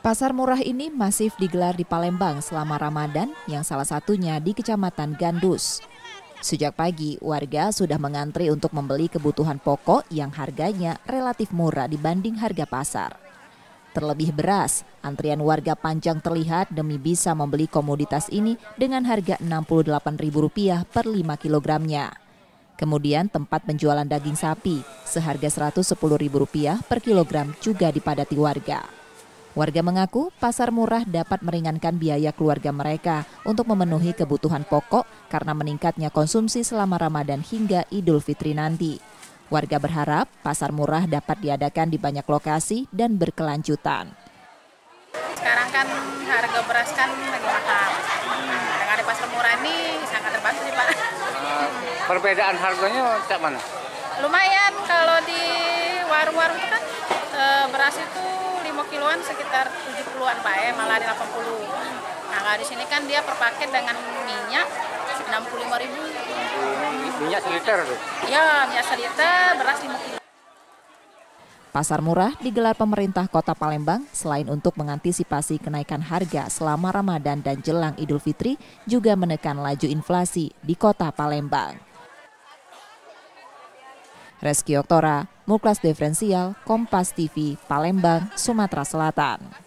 Pasar murah ini masif digelar di Palembang selama Ramadan, yang salah satunya di Kecamatan Gandus. Sejak pagi, warga sudah mengantri untuk membeli kebutuhan pokok yang harganya relatif murah dibanding harga pasar. Terlebih beras, antrian warga panjang terlihat demi bisa membeli komoditas ini dengan harga Rp68.000 per 5 kilogramnya. Kemudian tempat penjualan daging sapi seharga Rp110.000 per kilogram juga dipadati warga. Warga mengaku pasar murah dapat meringankan biaya keluarga mereka untuk memenuhi kebutuhan pokok karena meningkatnya konsumsi selama Ramadan hingga Idul Fitri nanti. Warga berharap pasar murah dapat diadakan di banyak lokasi dan berkelanjutan. Sekarang kan harga beras kan lagi mahal. Dengan ada pasar murah ini sangat terbantu sih Pak. Perbedaan harganya cak mana? Lumayan kalau di warung-warung itu kan beras itu 5 kiloan sekitar 70-an Pak malah di 80. Nah kalau di sini kan dia per paket dengan minyak 65.000. Minyak seliter tuh? Ya, minyak seliter, beras 5 kilo. Pasar murah digelar pemerintah Kota Palembang selain untuk mengantisipasi kenaikan harga selama Ramadan dan jelang Idul Fitri, juga menekan laju inflasi di Kota Palembang. Reski Oktora, Muklas Diferensial, Kompas TV, Palembang, Sumatera Selatan.